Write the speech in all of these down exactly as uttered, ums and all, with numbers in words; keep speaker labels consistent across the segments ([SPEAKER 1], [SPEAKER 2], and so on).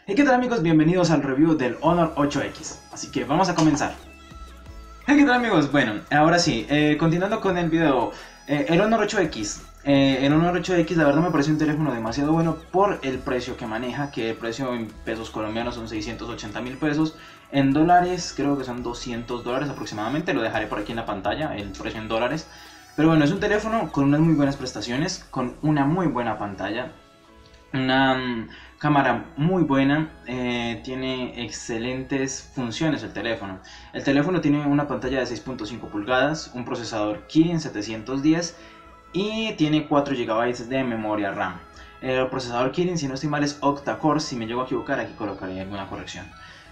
[SPEAKER 1] Hey, ¿qué tal amigos? Bienvenidos al review del Honor ocho equis. Así que vamos a comenzar. Hey, ¿qué tal amigos? Bueno, ahora sí, eh, continuando con el video, eh, el Honor ocho equis. Eh, el Honor ocho equis la verdad me parece un teléfono demasiado bueno por el precio que maneja, que el precio en pesos colombianos son seiscientos ochenta mil pesos. En dólares creo que son doscientos dólares aproximadamente, lo dejaré por aquí en la pantalla, el precio en dólares. Pero bueno, es un teléfono con unas muy buenas prestaciones, con una muy buena pantalla, una um, cámara muy buena, eh, tiene excelentes funciones el teléfono. El teléfono tiene una pantalla de seis punto cinco pulgadas, un procesador Kirin setecientos diez y tiene cuatro gigabytes de memoria RAM. El procesador Kirin, si no estoy mal, es octa-core. Si me llego a equivocar, aquí colocaré alguna corrección.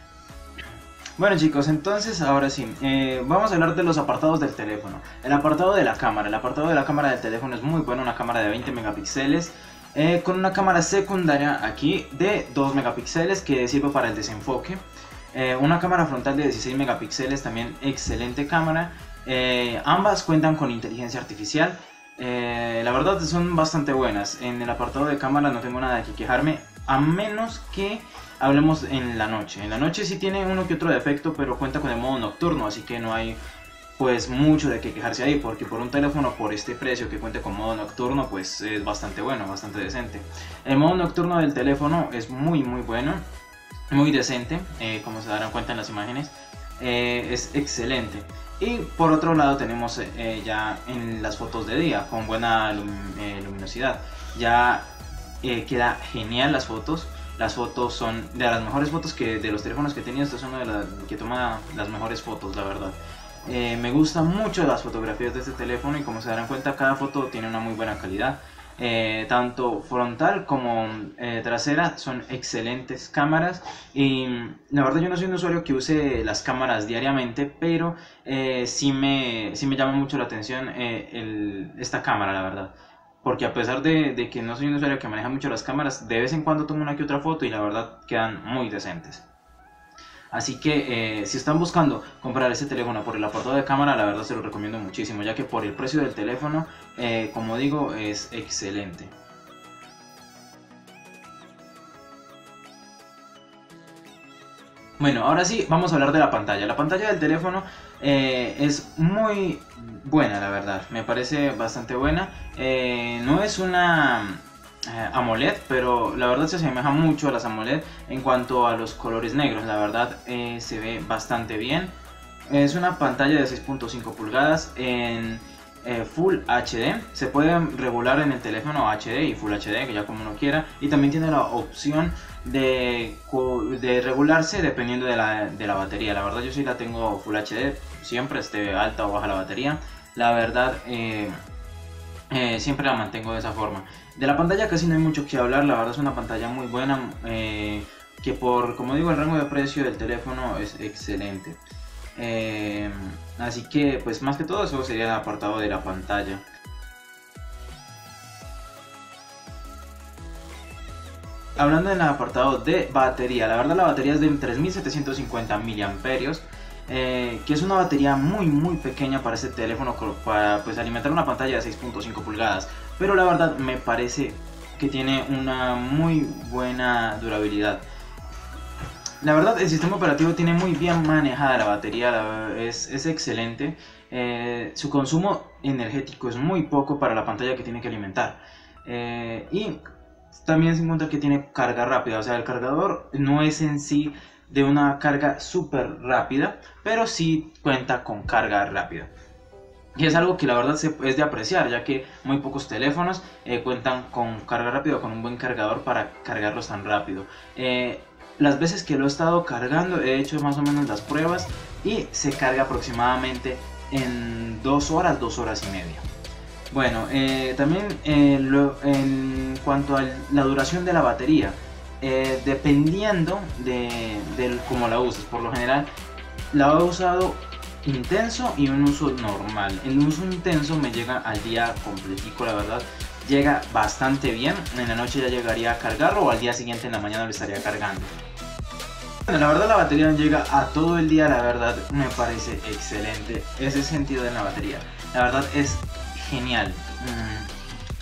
[SPEAKER 1] Bueno chicos, entonces ahora sí, eh, vamos a hablar de los apartados del teléfono. El apartado de la cámara, el apartado de la cámara del teléfono es muy bueno, una cámara de veinte megapíxeles. Eh, con una cámara secundaria aquí de dos megapíxeles que sirve para el desenfoque, eh, una cámara frontal de dieciséis megapíxeles, también excelente cámara. Eh, ambas cuentan con inteligencia artificial, eh, la verdad son bastante buenas. En el apartado de cámara no tengo nada que quejarme, a menos que hablemos en la noche. En la noche sí tiene uno que otro defecto, pero cuenta con el modo nocturno, así que no hay pues mucho de qué quejarse ahí, porque por un teléfono por este precio que cuente con modo nocturno, pues es bastante bueno, bastante decente. El modo nocturno del teléfono es muy muy bueno, muy decente, eh, como se darán cuenta en las imágenes, eh, es excelente. Y por otro lado tenemos eh, ya en las fotos de día, con buena lum eh, luminosidad, ya eh, queda genial las fotos. Las fotos son de las mejores fotos que de los teléfonos que he tenido. Esta es una de las que toma las mejores fotos, la verdad. Eh, me gustan mucho las fotografías de este teléfono y como se darán cuenta cada foto tiene una muy buena calidad, eh, tanto frontal como eh, trasera son excelentes cámaras. Y la verdad yo no soy un usuario que use las cámaras diariamente, pero eh, sí, me, sí me llama mucho la atención eh, el, esta cámara, la verdad, porque a pesar de, de que no soy un usuario que maneja mucho las cámaras, de vez en cuando tomo una que otra foto y la verdad quedan muy decentes. Así que eh, si están buscando comprar este teléfono por el apartado de cámara, la verdad se lo recomiendo muchísimo, ya que por el precio del teléfono, eh, como digo, es excelente. Bueno, ahora sí, vamos a hablar de la pantalla. La pantalla del teléfono eh, es muy buena, la verdad. Me parece bastante buena. Eh, no es una eh, AMOLED, pero la verdad se asemeja mucho a las AMOLED en cuanto a los colores negros. La verdad eh, se ve bastante bien. Es una pantalla de seis punto cinco pulgadas en eh, Full H D. Se puede regular en el teléfono H D y Full H D, que ya como uno quiera. Y también tiene la opción de, de regularse dependiendo de la, de la batería. La verdad yo sí la tengo Full H D, siempre esté alta o baja la batería. La verdad eh, eh, siempre la mantengo de esa forma. De la pantalla casi no hay mucho que hablar, la verdad es una pantalla muy buena, eh, que por, como digo, el rango de precio del teléfono es excelente. Eh, así que pues más que todo eso sería el apartado de la pantalla. Hablando del apartado de batería, la verdad la batería es de tres mil setecientos cincuenta miliamperios, eh, que es una batería muy muy pequeña para este teléfono, para pues alimentar una pantalla de seis punto cinco pulgadas, pero la verdad me parece que tiene una muy buena durabilidad. La verdad el sistema operativo tiene muy bien manejada la batería, la, es, es excelente. Eh, su consumo energético es muy poco para la pantalla que tiene que alimentar, eh, y también se encuentra que tiene carga rápida. O sea, el cargador no es en sí de una carga súper rápida, pero sí cuenta con carga rápida. Y es algo que la verdad se, es de apreciar, ya que muy pocos teléfonos eh, cuentan con carga rápida o con un buen cargador para cargarlos tan rápido. Eh, las veces que lo he estado cargando he hecho más o menos las pruebas y se carga aproximadamente en dos horas, dos horas y media. Bueno, eh, también eh, lo, en cuanto a la duración de la batería, eh, dependiendo de, de cómo la uses, por lo general la he usado intenso y un uso normal. El uso intenso me llega al día completico, la verdad, llega bastante bien. En la noche ya llegaría a cargarlo o al día siguiente en la mañana lo estaría cargando. Bueno, la verdad la batería llega a todo el día, la verdad me parece excelente ese sentido de la batería. La verdad es genial.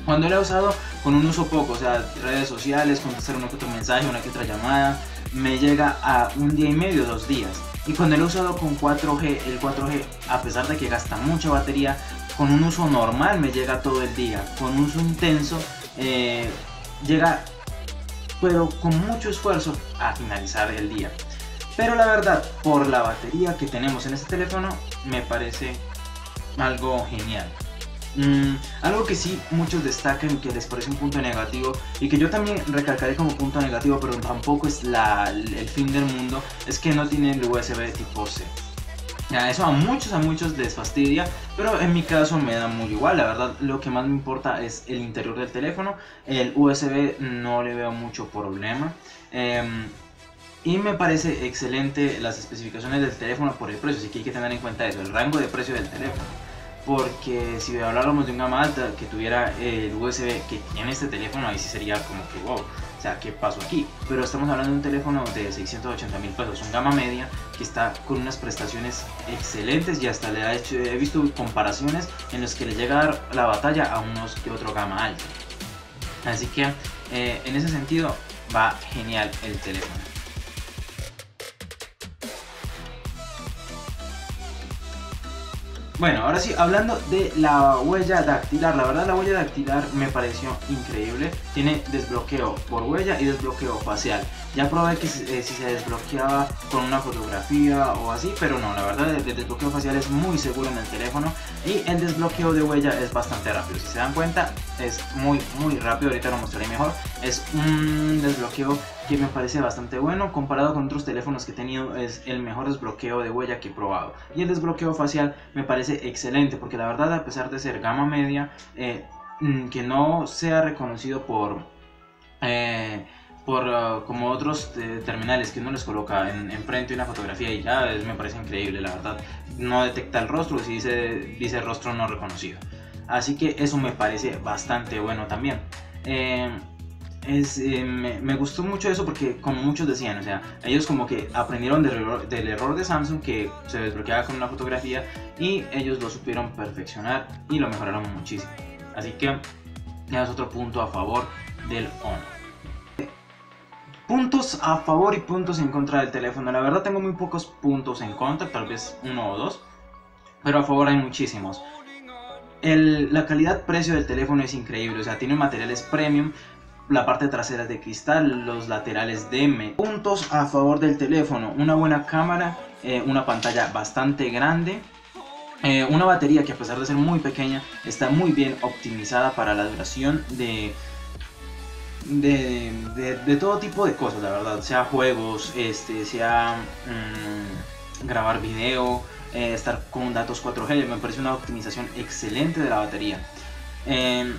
[SPEAKER 1] Cuando lo he usado con un uso poco, o sea, redes sociales, contestar uno que otro mensaje, una que otra llamada, me llega a un día y medio, dos días. Y cuando lo he usado con cuatro G, el cuatro G, a pesar de que gasta mucha batería, con un uso normal me llega todo el día. Con un uso intenso, eh, llega, pero con mucho esfuerzo, a finalizar el día. Pero la verdad, por la batería que tenemos en este teléfono, me parece algo genial. Mm, algo que sí muchos destacan y que les parece un punto negativo, y que yo también recalcaré como punto negativo, pero tampoco es la, el fin del mundo, es que no tiene el U S B tipo C. Ya, eso a muchos a muchos les fastidia, pero en mi caso me da muy igual. La verdad, lo que más me importa es el interior del teléfono. El U S B no le veo mucho problema. eh, Y me parece excelente las especificaciones del teléfono por el precio, así que hay que tener en cuenta eso, el rango de precio del teléfono. Porque si habláramos de un gama alta que tuviera el U S B que tiene este teléfono, ahí sí sería como que wow, o sea, ¿qué pasó aquí? Pero estamos hablando de un teléfono de seiscientos ochenta mil pesos, un gama media que está con unas prestaciones excelentes, y hasta le ha hecho, he visto comparaciones en las que le llega a dar la batalla a unos que otro gama alta. Así que eh, en ese sentido va genial el teléfono. Bueno, ahora sí, hablando de la huella dactilar, la verdad la huella dactilar me pareció increíble. Tiene desbloqueo por huella y desbloqueo facial. Ya probé que eh, si se desbloqueaba con una fotografía o así, pero no, la verdad el, el desbloqueo facial es muy seguro en el teléfono, y el desbloqueo de huella es bastante rápido. Si se dan cuenta, es muy muy rápido, ahorita lo mostraré mejor. Es un desbloqueo que me parece bastante bueno, comparado con otros teléfonos que he tenido. Es el mejor desbloqueo de huella que he probado. Y el desbloqueo facial me parece excelente, porque la verdad, a pesar de ser gama media, eh, que no sea reconocido por eh, por uh, como otros eh, terminales que uno les coloca en, enfrente una fotografía y ya, es, me parece increíble. La verdad, no detecta el rostro, si dice, dice rostro no reconocido, así que eso me parece bastante bueno también. eh, Es, eh, me, me gustó mucho eso, porque como muchos decían, o sea, ellos como que aprendieron del error, del error de Samsung, que se desbloqueaba con una fotografía, y ellos lo supieron perfeccionar y lo mejoraron muchísimo. Así que ya es otro punto a favor del Honor. Puntos a favor y puntos en contra del teléfono. La verdad tengo muy pocos puntos en contra, tal vez uno o dos, pero a favor hay muchísimos. El, la calidad-precio del teléfono es increíble, o sea, tiene materiales premium. La parte trasera es de cristal, los laterales de M. Puntos a favor del teléfono: una buena cámara, eh, una pantalla bastante grande, eh, una batería que, a pesar de ser muy pequeña, está muy bien optimizada para la duración de, de, de, de todo tipo de cosas, la verdad, sea juegos, este, sea mmm, grabar video, eh, estar con datos cuatro G. Me parece una optimización excelente de la batería. Eh,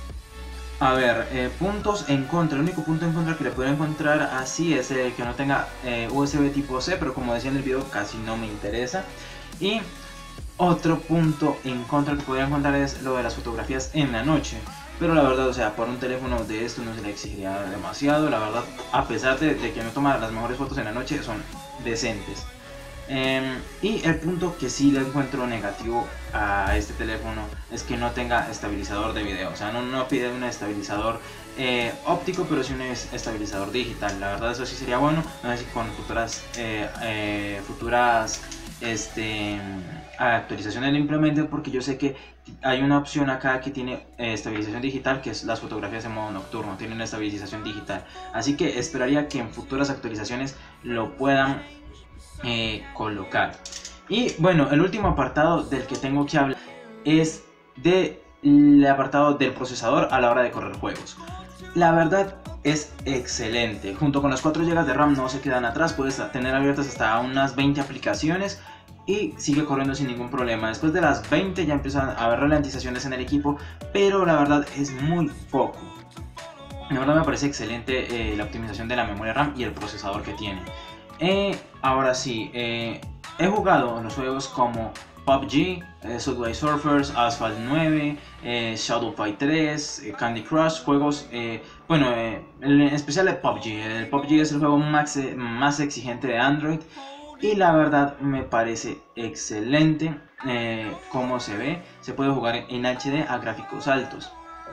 [SPEAKER 1] A ver, eh, puntos en contra. El único punto en contra que le puedo encontrar así es eh, que no tenga eh, U S B tipo C, pero como decía en el video, casi no me interesa. Y otro punto en contra que podría encontrar es lo de las fotografías en la noche. Pero la verdad, o sea, por un teléfono de esto no se le exigiría demasiado. La verdad, a pesar de, de que no toma las mejores fotos en la noche, son decentes. Eh, y el punto que sí le encuentro negativo a este teléfono es que no tenga estabilizador de video. O sea, no, no pide un estabilizador eh, óptico, pero sí un estabilizador digital. La verdad, eso sí sería bueno. No sé si con futuras eh, eh, futuras este, actualizaciones lo implementen, porque yo sé que hay una opción acá que tiene eh, estabilización digital, que es las fotografías en modo nocturno. Tiene una estabilización digital, así que esperaría que en futuras actualizaciones lo puedan Eh, colocar. Y bueno, el último apartado del que tengo que hablar es del apartado del procesador a la hora de correr juegos. La verdad es excelente. Junto con las cuatro gigas de RAM no se quedan atrás. Puedes tener abiertas hasta unas veinte aplicaciones y sigue corriendo sin ningún problema. Después de las veinte ya empiezan a haber ralentizaciones en el equipo, pero la verdad es muy poco. La verdad me parece excelente eh, la optimización de la memoria RAM y el procesador que tiene. Eh, ahora sí, eh, he jugado en los juegos como P U B G, eh, Subway Surfers, Asphalt nueve, eh, Shadow Fight tres, eh, Candy Crush, juegos, eh, bueno, eh, en especial el P U B G. El P U B G es el juego más, más exigente de Android, y la verdad me parece excelente eh, cómo se ve. Se puede jugar en H D a gráficos altos.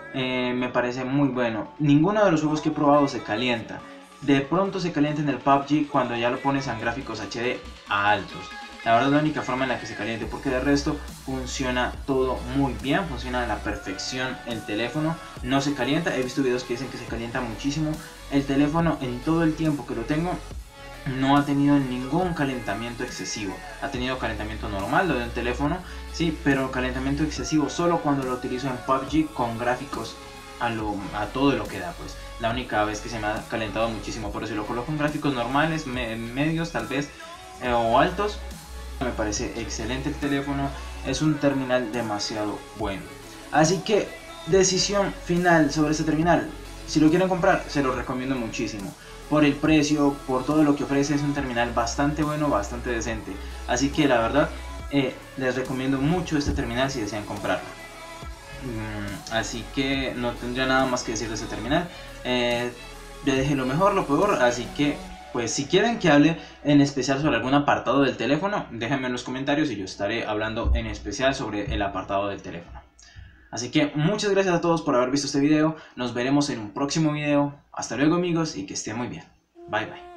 [SPEAKER 1] eh, me parece muy bueno. Ninguno de los juegos que he probado se calienta. De pronto se calienta en el P U B G cuando ya lo pones en gráficos H D a altos. La verdad es la única forma en la que se caliente, porque de resto funciona todo muy bien, funciona a la perfección el teléfono, no se calienta. He visto videos que dicen que se calienta muchísimo. El teléfono en todo el tiempo que lo tengo no ha tenido ningún calentamiento excesivo. Ha tenido calentamiento normal, lo de un teléfono, sí, pero calentamiento excesivo solo cuando lo utilizo en P U B G con gráficos a, lo, a todo lo que da, pues. La única vez que se me ha calentado muchísimo, pero si lo coloco en gráficos normales, me, medios tal vez, eh, o altos, me parece excelente el teléfono. Es un terminal demasiado bueno. Así que, decisión final sobre este terminal. Si lo quieren comprar, se lo recomiendo muchísimo. Por el precio, por todo lo que ofrece, es un terminal bastante bueno, bastante decente. Así que la verdad, eh, les recomiendo mucho este terminal si desean comprarlo. Mm, así que no tendría nada más que decir de este terminal. Eh, ya dejé lo mejor, lo peor, así que pues si quieren que hable en especial sobre algún apartado del teléfono, déjenme en los comentarios y yo estaré hablando en especial sobre el apartado del teléfono. Así que muchas gracias a todos por haber visto este video. Nos veremos en un próximo video. Hasta luego amigos y que estén muy bien. Bye bye.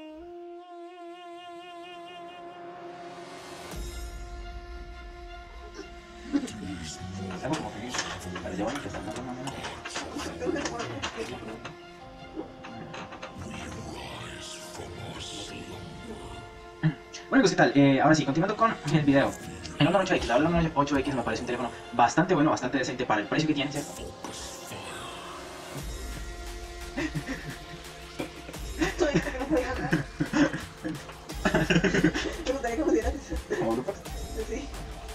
[SPEAKER 1] Bueno, pues qué tal, eh, ahora sí, continuando con el video. El Honor ocho X, la Honor ocho X me parece un teléfono bastante bueno, bastante decente para el precio que tiene, ¿cierto? ¿Te gustaría que pusieras eso? ¿Cómo grupo? Sí.